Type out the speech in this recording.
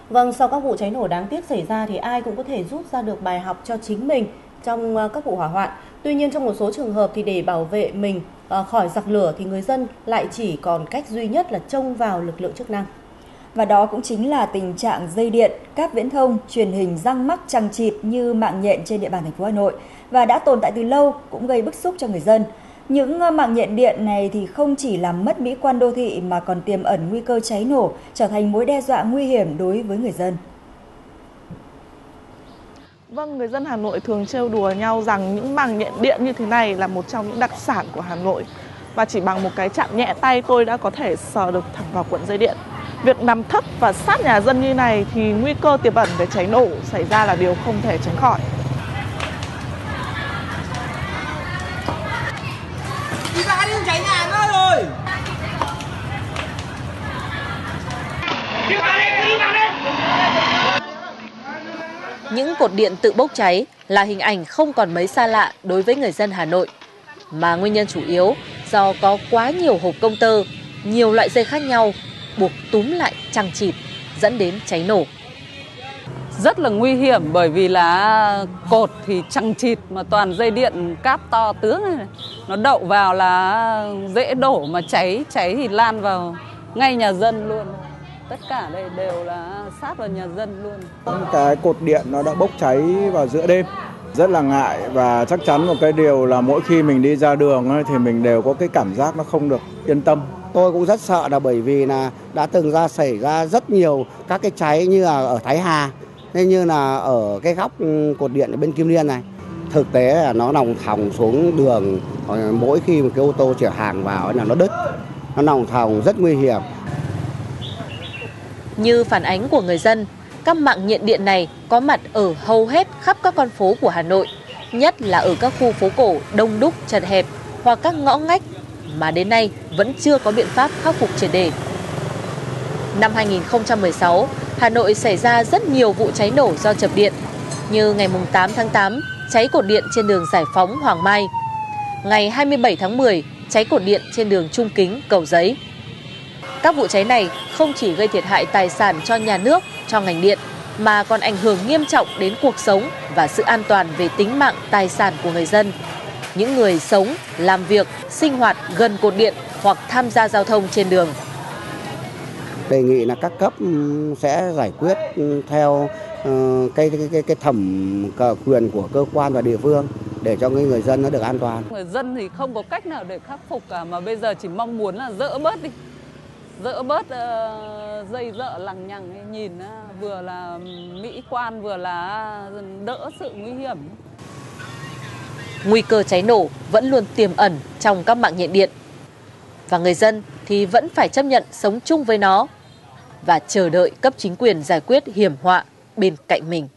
Vâng, sau các vụ cháy nổ đáng tiếc xảy ra thì ai cũng có thể rút ra được bài học cho chính mình trong các vụ hỏa hoạn. Tuy nhiên trong một số trường hợp thì để bảo vệ mình khỏi giặc lửa thì người dân lại chỉ còn cách duy nhất là trông vào lực lượng chức năng. Và đó cũng chính là tình trạng dây điện, cáp viễn thông, truyền hình răng mắc chằng chịt như mạng nhện trên địa bàn thành phố Hà Nội và đã tồn tại từ lâu, cũng gây bức xúc cho người dân. Những mạng nhện điện này thì không chỉ làm mất mỹ quan đô thị mà còn tiềm ẩn nguy cơ cháy nổ, trở thành mối đe dọa nguy hiểm đối với người dân. Vâng, người dân Hà Nội thường trêu đùa nhau rằng những mạng nhện điện như thế này là một trong những đặc sản của Hà Nội. Và chỉ bằng một cái chạm nhẹ tay tôi đã có thể sờ được thẳng vào cuộn dây điện. Việc nằm thấp và sát nhà dân như này thì nguy cơ tiềm ẩn về cháy nổ xảy ra là điều không thể tránh khỏi. Đi ra đi, cháy nhà nữa rồi. Những cột điện tự bốc cháy là hình ảnh không còn mấy xa lạ đối với người dân Hà Nội. Mà nguyên nhân chủ yếu do có quá nhiều hộp công tơ, nhiều loại dây khác nhau buộc túm lại chằng chịt dẫn đến cháy nổ. Rất là nguy hiểm bởi vì là cột thì chằng chịt mà toàn dây điện cáp to tướng này. Nó đậu vào là dễ đổ mà cháy thì lan vào ngay nhà dân luôn. Tất cả đây đều là sát vào nhà dân luôn. Cái cột điện nó đã bốc cháy vào giữa đêm. Rất là ngại và chắc chắn một cái điều là mỗi khi mình đi ra đường ấy, thì mình đều có cái cảm giác nó không được yên tâm. Tôi cũng rất sợ là bởi vì là đã từng xảy ra rất nhiều các cái cháy như là ở Thái Hà, như là ở cái góc cột điện ở bên Kim Liên này. Thực tế là nó nòng thòng xuống đường, mỗi khi một cái ô tô chở hàng vào là nó đứt, nó nòng thòng rất nguy hiểm. Như phản ánh của người dân, các mạng nhện điện này có mặt ở hầu hết khắp các con phố của Hà Nội, nhất là ở các khu phố cổ đông đúc chật hẹp hoặc các ngõ ngách mà đến nay vẫn chưa có biện pháp khắc phục triệt để. Năm 2016, Hà Nội xảy ra rất nhiều vụ cháy nổ do chập điện, như ngày 8 tháng 8, cháy cột điện trên đường Giải Phóng Hoàng Mai, ngày 27 tháng 10, cháy cột điện trên đường Trung Kính, Cầu Giấy. Các vụ cháy này không chỉ gây thiệt hại tài sản cho nhà nước, cho ngành điện, mà còn ảnh hưởng nghiêm trọng đến cuộc sống và sự an toàn về tính mạng, tài sản của người dân. Những người sống, làm việc, sinh hoạt gần cột điện hoặc tham gia giao thông trên đường. Đề nghị là các cấp sẽ giải quyết theo cái thẩm quyền của cơ quan và địa phương để cho người dân nó được an toàn. Người dân thì không có cách nào để khắc phục cả, mà bây giờ chỉ mong muốn là dỡ bớt đi. Dỡ bớt dây dợ lằng nhằng, nhìn vừa là mỹ quan vừa là đỡ sự nguy hiểm. Nguy cơ cháy nổ vẫn luôn tiềm ẩn trong các mạng nhện điện. Và người dân thì vẫn phải chấp nhận sống chung với nó và chờ đợi cấp chính quyền giải quyết hiểm họa bên cạnh mình.